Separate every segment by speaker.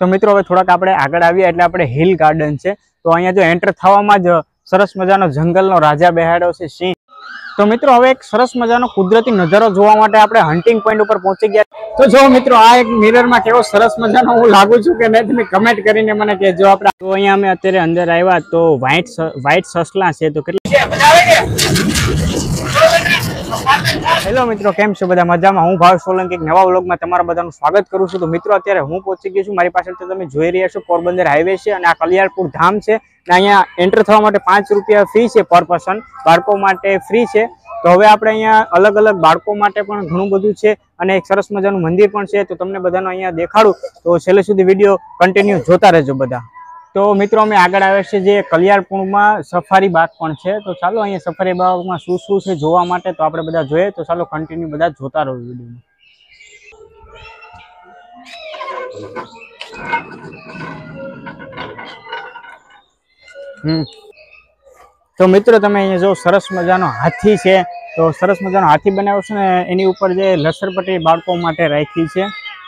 Speaker 1: तो मित्रों हवे थोड़ाक आपणे आगळ आवीए एटले आपणे हिल गार्डन छे। तो अहींया जो एंटर थवामां ज सरस मजानो जंगलनो राजा बेहाड्यो छे सिंह। तो मित्रों हवे एक सरस मजानो कुदरती नजारो जोवा माटे आपणे हंटिंग पॉइंट उपर पहोंची गया। तो जो मित्रों आ एक मिरर में केवो सरस मजानो हूँ लागू छुं के नहीं, तमे कमेंट करीने मने कहेजो। आपणे तो अहींया अमे अत्यारे अंदर आव्या तो व्हाइट ससला छे। तो કેટલા મજા આવે છે। हेलो मित्रों, केम छो बधा मजामां? हूँ भाव सोलंकी एक नवा व्लॉग में तमारा बधानुं स्वागत करूं छुं। तो मित्रों अत्यारे हूँ पहोंची गयो छुं। मारी पाछळ तो तमे जोई रह्या छो पोरबंदर हाईवे छे अने आ कलियाळपुर धाम छे। अहींया एंटर थवा माटे 5 रुपया फी छे पर पर्सन, बाळको माटे फ्री छे। तो हवे आपणे अहींया अलग अलग बाळको माटे पण घणुं बधुं छे अने एक सरस मजानुं मंदिर पण छे। तो तमने बधाने अहींया देखाडुं, तो छेल्ले सुधी विडियो कन्टिन्यू जोता रहेजो बधा। तो मित्रों अमे आगळ आव्या छे जे कलियाळपुरमां सफारी बाग पण छे। तो चालो अहींया सफारी बागमां शुं शुं छे जोवा माटे तो आपणे बधा जोईए। तो चालो कन्टिन्यू बधा जोता रहो विडियो। तो मित्रों तमे अहींया जो सरस मजानो हाथी छे। तो सरस मजानो हाथी बनाव्यो छे ने एनी उपर जे लसरपट्टी बाळको माटे राखी छे।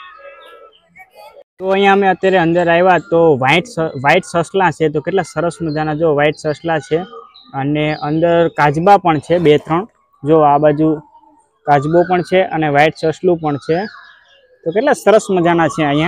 Speaker 1: तो अहींया अमे अत्यारे अंदर आव्या तो व्हाइट ससला छे। तो કેટલા સરસ મજાના जो व्हाइट ससला छे अने अंदर काजबा पण छे 2-3। जो आ बाजू काजबो पण छे अने व्हाइट ससलू पण छे। तो કેટલા સરસ મજાના છે अहींया।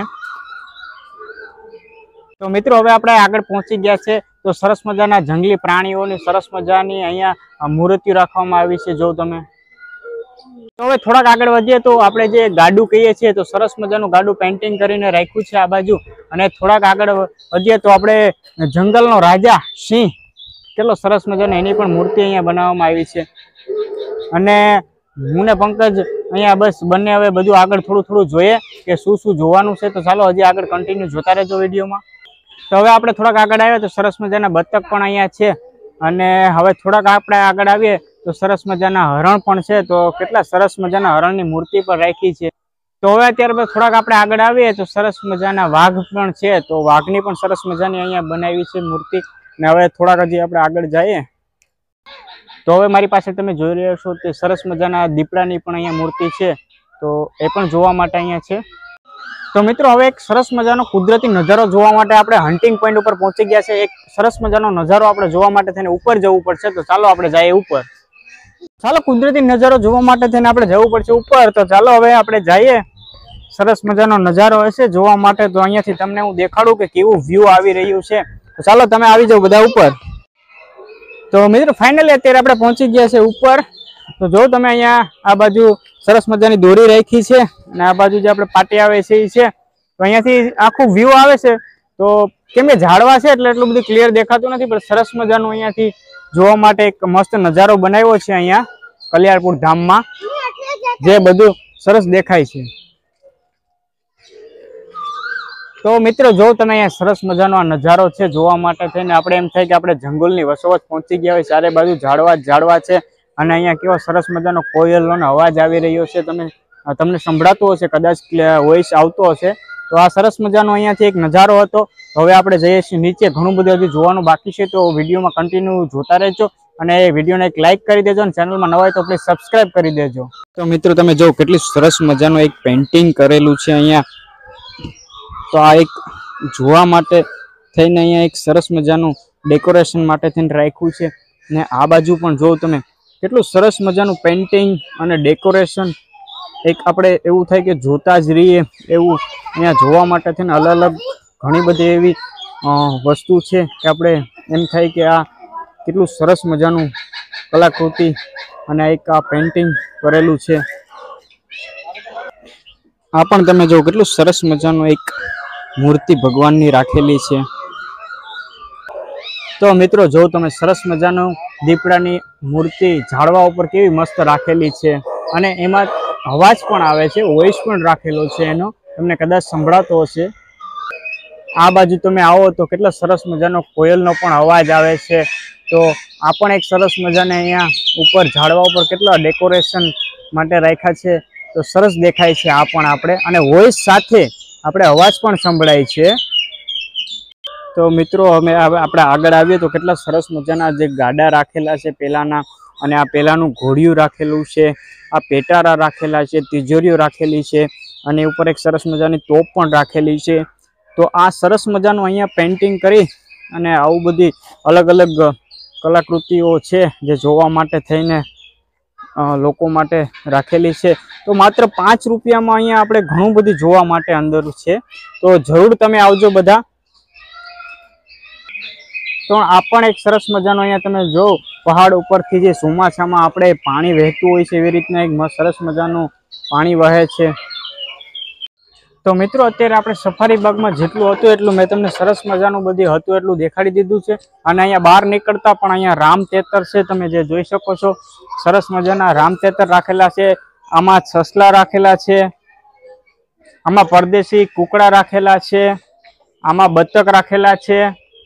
Speaker 1: तो मित्रों हवे आपणे आगळ पहोंची गया छे। तो सरस मजाना जंगली प्राणीओनी सरस मजानी अहींया मूर्तिओ राखवामां आवी छे। जो तमे तो हवे थोड़ाक आगळ वधीए तो आपणे जे गाडू कहीए छीए तो सरस मजानुं गाडू पेन्टिंग करीने राख्युं छे आ बाजू। अने थोड़ाक आगळ वधीए तो आपणे जंगलनो राजा सिंह केटलो सरस मजानो एनी पण मूर्ति अहींया बनाववामां आवी छे। अने હું ને પંકજ અહીંયા બસ બંને હવે બધું આગળ થોડું થોડું જોઈએ કે શું શું જોવાનું છે। તો ચાલો હજી આગળ કન્ટિન્યુ જોતા રહેજો વિડીયોમાં। તો હવે આપણે થોડાક આગળ આવ્યા તો સરસ મજાના બતક પણ અહીંયા છે અને હવે થોડાક આપણે આગળ આવીએ તો સરસ મજાના હરણ પણ છે। તો કેટલા સરસ મજાના હરણની મૂર્તિ પણ રાખી છે। તો હવે અત્યારે થોડાક આપણે આગળ આવીએ તો સરસ મજાના વાઘ પણ છે। તો વાઘની પણ સરસ મજાની અહીંયા બનાવી છે મૂર્તિ। ને હવે થોડાક હજી આપણે આગળ જઈએ तो हवे मारी पासे तमे जोई रह्या छो ते सरस मजाना दीपड़ानी पण अहींया मूर्ति छे। तो ए पण जोवा माटे अहींया छे। तो मित्रों हवे एक सरस मजानो कुदरती नजारो जोवा माटे आपणे हंटिंग पॉइंट उपर पहोंची गया छे। एक सरस मजानो नजारो आपणे जोवा माटे थईने उपर जवुं पड़शे। तो चालो आपणे जाईए उपर। चालो कुदरती नजारो जोवा माटे थईने आपणे जवुं पड़शे उपर। तो चालो हवे आपणे जाईए। सरस मजानो नजारो हशे जोवा माटे। तो अहींयाथी तमने हुं देखाडुं के केवुं व्यू आवी रह्युं छे। तो चालो तमे आवी जाओ बधा उपर। तो मित्रों फाइनली अत्यारे आपणे पहोंची गया छे उपर। तो जो तमे अहींया आ बाजू सरस मजानी दोरी राखी छे अने आ बाजू जे आपणे पाटी आवे छे ई छे। तो अहींयाथी आखुं व्यू आवे छे। तो केम के झाड़वा छे એટલે એટલું બધું ક્લિયર દેખાતું નથી, પણ સરસ મજાનું અહીંયાથી જોવા માટે એક મસ્ત નજારો બનાવ્યો છે અહીંયા કલિયાળપુર ધામમાં, જે બધું સરસ દેખાય છે। तो मित्रों जो तमे अहींया सरस मजानो आ नजारो छे जोवा माटे थईने आपणे एम थाय के आपणे जंगलनी वसोवच पहोंची गया होय। चारे बाजू झाड़वा ज झाड़वा छे अने अहींया केવો सरस मजानो कोयलनो अवाज आवी रह्यो छे। તમને સંભળાતો હશે, કદાચ વોઇસ આવતો હશે। तो आ सरस मजानो अहींयाथी एक नजारो हतो। हवे आपणे जईए छीए नीचे। घणुं बधुं हजी जोवानुं बाकी छे। तो विडियोमां कन्टिन्यू जोता रहेजो अने विडियोने एक लाइक करी देजो अने चेनलमां नवा होय तो प्लीज सब्सक्राइब करी देजो। तो मित्रों तमे जो केटली सरस मजानो एक पेन्टिंग करेलुं छे अहींया। तो आ एक जोवा माटे थईने अहींया एक सरस मजानुं डेकोरेशन माटे थईने राख्युं छे। ने आ बाजू पण जो तमे केटલું સરસ મજાનું પેઇન્ટિંગ અને ડેકોરેશન एक આપણે એવું થાય કે જોતા જ રહીએ એવું અહીંયા જોવા માટે થઈને અલગ અલગ ઘણી બધી એવી વસ્તુ છે કે આપણે એમ થાય કે આ કેટલું સરસ મજાનું કલાકૃતિ અને એક આ પેઇન્ટિંગ કરેલું છે। આ પણ તમે જો કેટલું સરસ મજાનું એક મૂર્તિ ભગવાનની રાખેલી છે। तो मित्रों जो तमे सरस मजानो दीपड़ानी मूर्ति झाड़वा उपर केवी मस्त राखेली छे अने एमां अवाज पण आवे छे, वॉइस पण राखेलो छे एनो, तमने कदाच संभळातो हशे। आ बाजू तमे आवो तो केटला सरस मजानो कोयलनो पण अवाज आवे छे। तो आ पण एक सरस मजाने अहींया उपर झाड़वा उपर केटला डेकोरेशन माटे राख्या छे। तो सरस देखाय छे आ पण आपणे अने वॉइस साथे आपणे अवाज पण संभळाय छे। तो मित्रों अमे आपणे आगळ आवीए तो केटला सरस मजाना जे गाडा राखेला छे पेलाना, अने आ पेलानुं घोड़ियुं राखेलुं छे, आ पेटारा राखेला छे, तिजोरीओ राखेली छे अने उपर एक सरस मजानी तोप पण राखेली छे। તો આ સરસ મજાનું અહીંયા પેઇન્ટિંગ કરી અને આવું બધી અલગ અલગ કલાકૃતિઓ છે જે જોવા માટે થઈને લોકો માટે રાખેલી છે। તો માત્ર 5 રૂપિયામાં અહીંયા આપણે ઘણું બધું જોવા માટે અંદર છે, તો જરૂર તમે આવજો બધા। તો આ પણ એક સરસ મજાનો અહીંયા તમે જો પહાડ ઉપરથી જે ચોમાસામાં આપણે પાણી વહેતું હોય છે એવી રીતના એક સરસ મજાનું પાણી વહે છે। તો મિત્રો અત્યારે આપણે સફારી બાગમાં જેટલું હતું એટલું મેં તમને સરસ મજાનું બધી હતું એટલું દેખાડી દીધું છે। અને અહીંયા બહાર નીકળતા પણ અહીંયા રામતેતર છે, તમે જે જોઈ શકો છો સરસ મજાના રામતેતર રાખેલા છે। આમાં સસલા રાખેલા છે, આમાં પરદેશી કુકડા રાખેલા છે, આમાં બતક રાખેલા છે।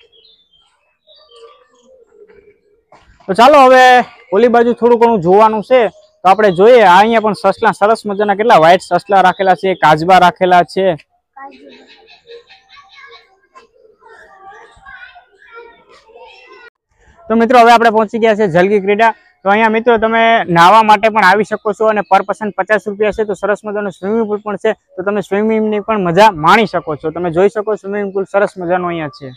Speaker 1: તો ચાલો હવે ઓલી બાજુ થોડું ઘણું જોવાનું છે, તો આપણે જોઈએ। આ અહીંયા પણ સસલા સરસ મજાના કેટલા વ્હાઈટ સસલા રાખેલા છે, કાચબા રાખેલા છે। તો મિત્રો હવે આપણે પહોંચી ગયા છે જલગી ક્રીડા। તો અહીંયા મિત્રો તમે નાહવા માટે પણ આવી શકો છો અને પર પર્સન 50 રૂપિયા છે। તો સરસ મજાનું સ્વિમિંગ પુલ પણ છે, તો તમે સ્વિમિંગની પણ મજા માણી શકો છો। તમે જોઈ શકો સ્વિમિંગ પુલ સરસ મજાનો અહીંયા છે।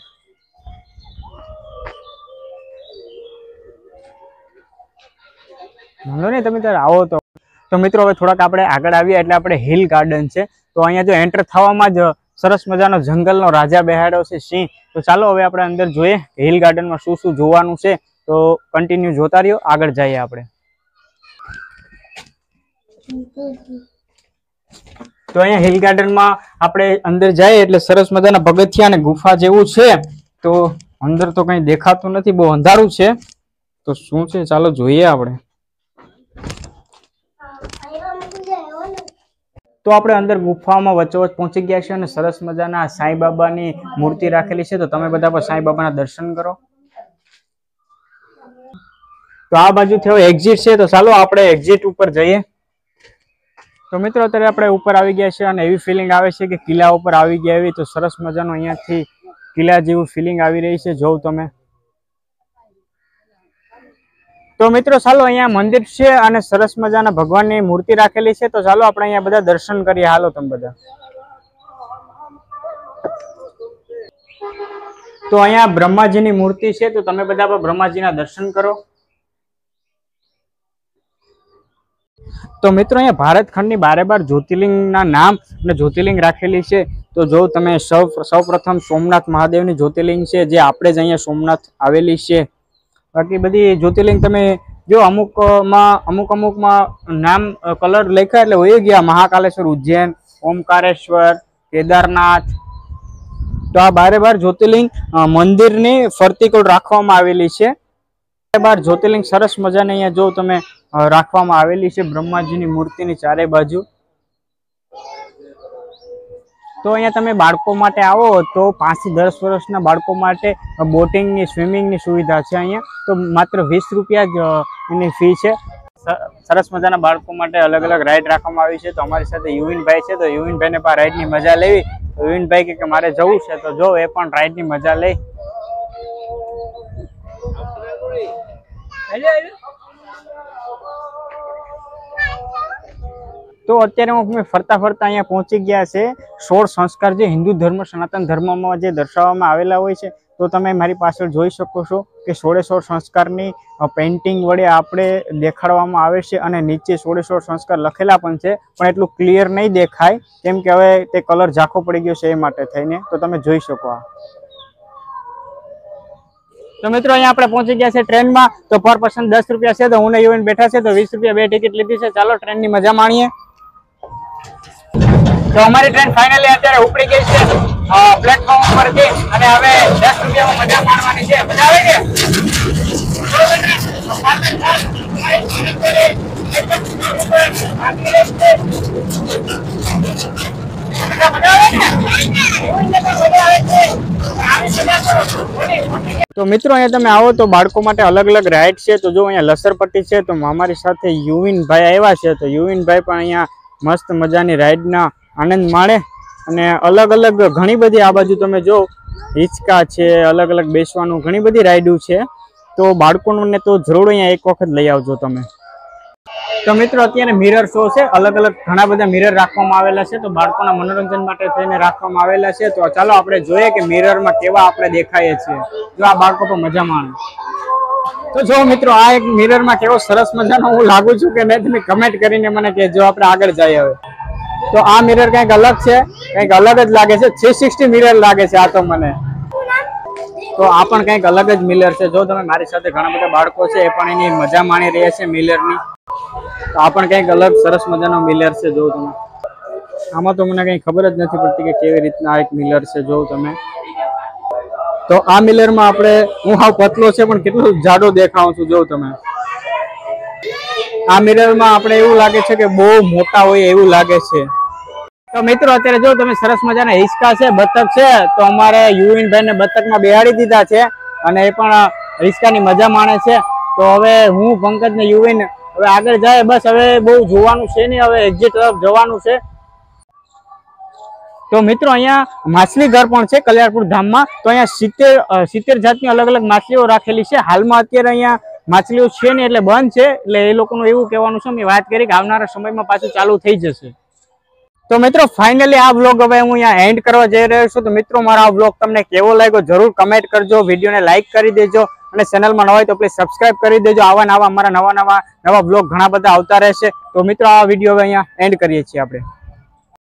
Speaker 1: વાંધો નહીં, તમે ત્યારે આવો તો મિત્રો હવે થોડાક આપણે આગળ આવીએ એટલે આપણે હિલ ગાર્ડન છે। તો અહીંયા જો એન્ટર થવામાં જ સરસ મજાનો જંગલનો રાજા બેહાડ્યો છે સિંહ। તો ચાલો હવે આપણે અંદર જોઈએ હિલ ગાર્ડનમાં શું શું જોવાનું છે, તો કન્ટિન્યુ જોતા રહ્યો, આગળ જઈએ આપણે। તો અહીંયા હિલ ગાર્ડનમાં આપણે અંદર જઈએ એટલે સરસ મજાના પગથિયા અને ગુફા જેવું છે। તો અંદર તો કંઈ દેખાતું નથી, બહુ અંધારું છે, તો શું છે ચાલો જોઈએ આપણે। તો આપણે અંદર ગુફામાં વચ્ચોવચ પહોંચી ગયા છે અને સરસ મજાના સાંઈ બાબાની મૂર્તિ રાખેલી છે। તો તમે બધા પણ સાંઈ બાબાના દર્શન કરો। તો આ બાજુથી હવે એક્ઝિટ છે, તો ચાલો આપણે એક્ઝિટ ઉપર જઈએ। તો મિત્રો અત્યારે આપણે ઉપર આવી ગયા છે અને એવી ફિલિંગ આવે છે કે કિલ્લા ઉપર આવી ગયા એવી। તો સરસ મજાનું અહીંયાથી કિલ્લા જેવું ફિલિંગ આવી રહી છે, જોવ તમે। તો મિત્રો ચાલો અહીંયા મંદિર છે અને સરસ મજાના ભગવાનની મૂર્તિ રાખેલી છે। તો ચાલો આપણે અહીંયા બધા દર્શન કરીએ, હાલો તમે બધા। તો અહીંયા બ્રહ્માજીની મૂર્તિ છે, તો તમે બધા પણ બ્રહ્માજીના દર્શન કરો। તો મિત્રો અહીંયા ભારત ખંડની 12 જ્યોતિર્લિંગના નામ અને જ્યોતિર્લિંગ રાખેલી છે। તો જો તમે સૌપ્રથમ સોમનાથ મહાદેવની જ્યોતિર્લિંગ છે, જે આપણે જ અહીંયા સોમનાથ આવેલી છે। બાકી બધી જ્યોતિર્લિંગ તમે જો અમુકમાં નામ કલર લખ્યા એટલે હોય ગયા, મહાકાલેશ્વર, ઉજ્જૈન, ઓમકારેશ્વર, કેદારનાથ। તો આ 12 જ્યોતિર્લિંગ મંદિરની ફરતી કોડ રાખવામાં આવેલી છે। 12 જ્યોતિર્લિંગ સરસ મજાને અહીંયા જો તમે રાખવામાં આવેલી છે બ્રહ્માજીની મૂર્તિની ચારે બાજુ। તો અહીંયા તમે બાળકો માટે આવો તો 5 થી 10 વર્ષના બાળકો માટે બોટિંગની સ્વિમિંગની સુવિધા છે અહીંયા। તો માત્ર 20 રૂપિયા જ એની ફી છે। સરસ મજાના બાળકો માટે અલગ અલગ રાઈડ રાખવામાં આવી છે। તો અમારી સાથે યુવિનભાઈ છે, તો યુવિનભાઈને પણ રાઈડની મજા લેવી। તો યુવિનભાઈ કે મારે જવું છે, તો જો એ પણ રાઈડની મજા લઈ। તો અત્યારે હું ફરતા અહીંયા પહોંચી ગયા છે 16 સંસ્કાર જે હિન્દુ ધર્મ સનાતન ધર્મમાં જે દર્શાવવામાં આવેલા હોય છે। તો તમે મારી પાછળ જોઈ શકો છો કે 16 સંસ્કારની પેઇન્ટિંગ વડે આપણે દેખાડવામાં આવે છે અને નીચે 16 સંસ્કાર લખેલા પણ છે, પણ એટલું ક્લિયર નહીં દેખાય કેમ કે હવે તે કલર ઝાંખો પડી ગયો છે એ માટે થઈને। તો તમે જોઈ શકો આ। તો મિત્રો અહીંયા આપણે પહોંચી ગયા છે ટ્રેનમાં। તો પર પર્સન 10 રૂપિયા છે, તો હું ને યુવન બેઠા છે, તો 20 રૂપિયા 2 ટિકિટ લીધી છે। ચાલો ટ્રેનની મજા માણીએ। તો અમારી ટ્રેન ફાઇનલી અત્યારે ઉપડી ગઈ છે પ્લેટફોર્મ ઉપરથી અને હવે 10 રૂપિયામાં મજા માણવાની છે। મજા આવે કે? તો મિત્રો અહીંયા તમે આવો તો બાળકો માટે અલગ અલગ રાઈડ છે। તો જો અહીંયા લસરપટ્ટી છે, તો અમારી સાથે યુવિનભાઈ આવ્યા છે, તો યુવિનભાઈ પણ અહીંયા મસ્ત મજાની રાઈડના આનંદ માણે અને અલગ અલગ ઘણી બધી આ બાજુ તમે જો હિંચકા છે, અલગ અલગ બેસવાનું ઘણી બધી રાઈડો છે। તો બાળકોને તો જરૂર અહીંયા એક વખત લઈ આવજો તમે। તો મિત્રો અત્યારે મિરર શો છે, અલગ અલગ ઘણા બધા મિરર રાખવામાં આવેલા છે, તો બાળકોના મનોરંજન માટે થઈને રાખવામાં આવેલા છે। તો ચાલો આપણે જોઈએ કે મિરરમાં કેવા આપણે દેખાઈએ છીએ, જો આ બાળકો તો મજા માણે। તો જો મિત્રો આ એક મિરરમાં કેવો સરસ મજાનો હું લાગુ છું કે નહીં, તમે કમેન્ટ કરીને મને કહેજો। આપણે આગળ જઈએ હવે। તો આ મિરર કંઈક અલગ છે, કંઈક અલગ જ લાગે છે, 360 મિરર લાગે છે આ તો મને। તો આ પણ કંઈક અલગ જ મિરર છે। જો તમે મારી સાથે ઘણા બધા બાળકો છે એ પણ એની મજા માણી રહ્યા છે મિરરની। તો આ પણ કંઈક અલગ સરસ મજાનો મિરર છે। જો તમે આમાં તો મને કંઈ ખબર જ નથી પડતી કે કેવી રીતના એક મિરર છે। જો તમે તો આ મિરરમાં આપણે હું હાવ પતલો છે પણ કેટલું જાડો દેખાઉં છું। જો તમે આ મિરરમાં આપણે એવું લાગે છે કે બહુ મોટા હોય એવું લાગે છે। તો મિત્રો અત્યારે જો તમે સરસ મજાના હિંચકા છે, બતક છે, તો અમારે યુવિન ભાઈને બતકમાં બેહાડી દીધા છે અને એ પણ હિંચકાની મજા માણે છે। તો હવે હું પંકજ ને યુવિન હવે આગળ જાય, બસ હવે બહુ જોવાનું છે નહીં, હવે એક્ઝિટ તરફ જવાનું છે। તો મિત્રો અહીંયા માછલી ઘર પણ છે કલ્યાણપુર ધામમાં। તો અહીંયા 70 જાતની અલગ અલગ માછલીઓ રાખેલી છે। હાલમાં અત્યારે અહીંયા માછલીઓ છે ને એટલે બંધ છે, એટલે એ લોકોનું એવું કહેવાનું છે, મેં વાત કરી કે આવનારા સમયમાં પાછું ચાલુ થઈ જશે। તો મિત્રો ફાઇનલી આ વ્લોગ હવે હું અહીંયા એન્ડ કરવા જઈ રહ્યો છું। તો મિત્રો મારો આ વ્લોગ તમને કેવો લાગ્યો જરૂર કમેન્ટ કરજો, વિડીયોને લાઇક કરી દેજો અને ચેનલમાં નવા હોય તો પ્લીઝ સબસ્ક્રાઇબ કરી દેજો। આવા અમારા નવા વ્લોગ ઘણા બધા આવતા રહેશે। તો મિત્રો આ વિડીયો હવે અહીંયા એન્ડ કરીએ છીએ આપણે।